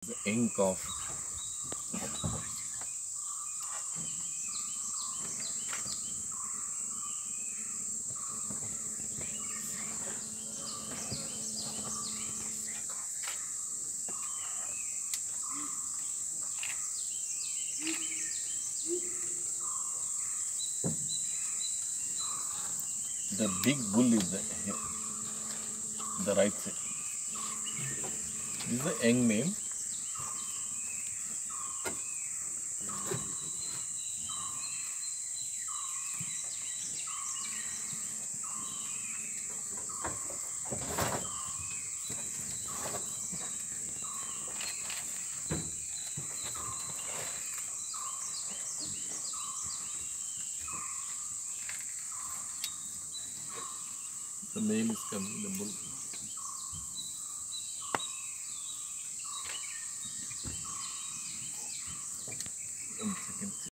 The young calf. The big bull is the right side. This is the young male. The male is coming, the bull.